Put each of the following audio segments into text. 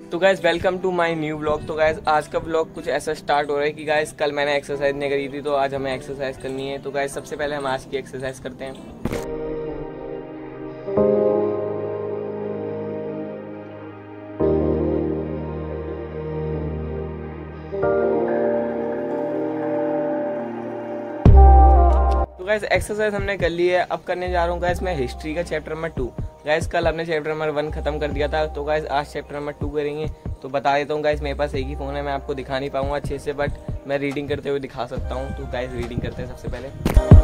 तो guys welcome to my new vlog. तो guys आज का व्लॉग कुछ ऐसा स्टार्ट हो रहा है कि गाइज कल मैंने एक्सरसाइज नहीं करी थी, तो आज हमें एक्सरसाइज करनी है। तो गाइज सबसे पहले हम आज की एक्सरसाइज करते हैं। तो गाइज एक्सरसाइज हमने कर ली है, अब करने जा रहा हूँ गाइज मैं हिस्ट्री का चैप्टर नंबर 2। गाइज कल हमने चैप्टर नंबर 1 खत्म कर दिया था, तो गाइज आज चैप्टर नंबर 2 करेंगे। तो बता देता हूँ गाइज मेरे पास एक ही फ़ोन है, मैं आपको दिखा नहीं पाऊंगा अच्छे से, बट मैं रीडिंग करते हुए दिखा सकता हूँ। तो गाइज रीडिंग करते हैं सबसे पहले।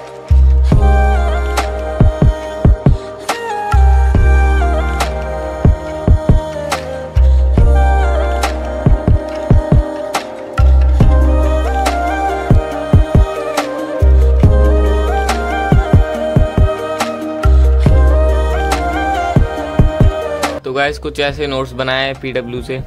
तो गाइस कुछ ऐसे नोट्स बनाए हैं PW से।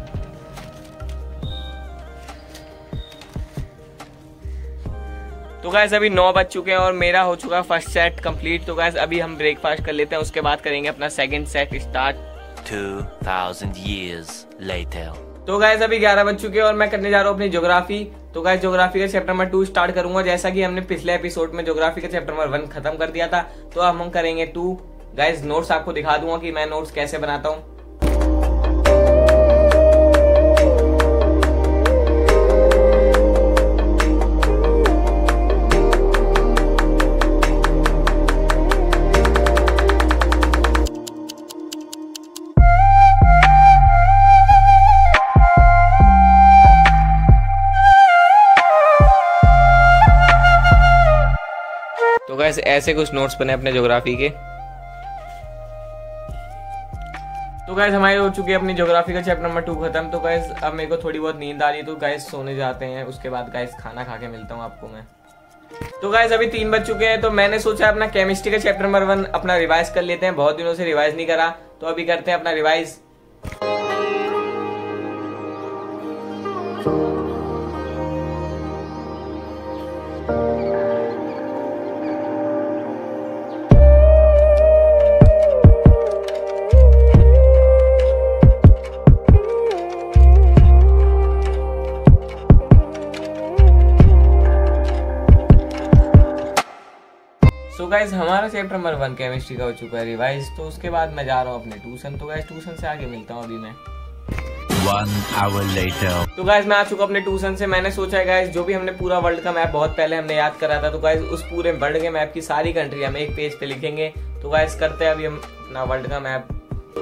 तो गाइस अभी 9 बज चुके हैं और मेरा हो चुका फर्स्ट सेट कंप्लीट। तो गाइस अभी हम ब्रेकफास्ट कर लेते हैं, उसके बाद करेंगे अपना second set start 2000 years later। तो गाइस अभी 11 बज चुके हैं और मैं करने जा रहा हूँ अपनी ज्योग्राफी। तो गाइस ज्योग्राफी का चैप्टर नंबर 2 स्टार्ट करूंगा। जैसा कि हमने पिछले एपिसोड में ज्योग्राफी का चैप्टर नंबर 1 खत्म कर दिया था, तो अब हम करेंगे 2। गाइस नोट्स आपको दिखा दूंगा कि मैं नोट्स कैसे बनाता हूँ। तो गाइस ऐसे कुछ नोट्स बने अपने ज्योग्राफी के। तो गाइस हमारे हो चुकी है अपनी ज्योग्राफी का चैप्टर नंबर 2 खत्म। तो गाइस अब मेरे को थोड़ी बहुत नींद आ रही है, तो गाइस सोने जाते हैं। उसके बाद गाइस खाना खा के मिलता हूँ आपको मैं। तो गाइस अभी 3 बज चुके हैं, तो मैंने सोचा अपना केमिस्ट्री का चैप्टर नंबर 1 अपना रिवाइज कर लेते हैं। बहुत दिनों से रिवाइज नहीं करा, तो अभी करते हैं अपना रिवाइज। तो गाइज हमारा चैप्टर नंबर 1 केमिस्ट्री का हो चुका है रिवाइज। तो उसके बाद मैं जा रहा हूँ अपने ट्यूशन। तो गाइज ट्यूशन से आगे मिलता हूँ अभी मैं। 1 hour later। तो गाइज मैं आ चुका अपने ट्यूशन से। मैंने सोचा है गाइज जो भी हमने पूरा वर्ल्ड का मैप बहुत पहले हमने याद करा था, तो गाइज उस पूरे वर्ल्ड के मैप की सारी कंट्री हम एक पेज पे लिखेंगे। तो गाइज करते हैं अभी हम अपना वर्ल्ड का मैप।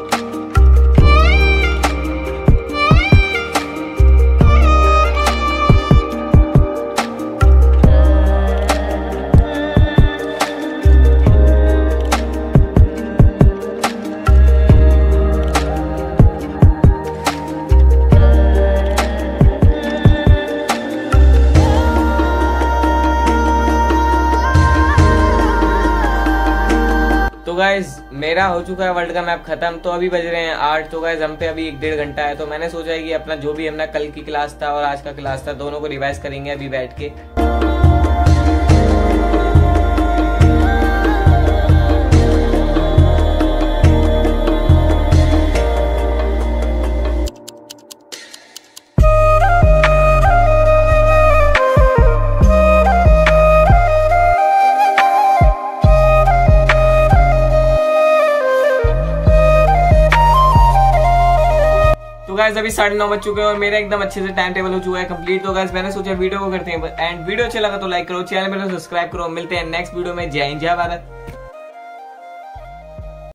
तो गाइज मेरा हो चुका है वर्ल्ड का मैप खत्म। तो अभी बज रहे हैं 8। तो गाइज हम पे अभी 1-1.5 घंटा है। तो मैंने सोचा है कि अपना जो भी हमने कल की क्लास था और आज का क्लास था, दोनों को रिवाइज करेंगे अभी बैठ के। गाइस अभी 9:30 बज चुके हैं और मेरा एकदम अच्छे से टाइम टेबल हो चुका है कंप्लीट। तो गाइस मैंने सोचा वीडियो को करते हैं एंड वीडियो अच्छा लगा तो लाइक करो, चैनल में सब्सक्राइब करो। मिलते हैं नेक्स्ट वीडियो में। जय हिंद जय भारत।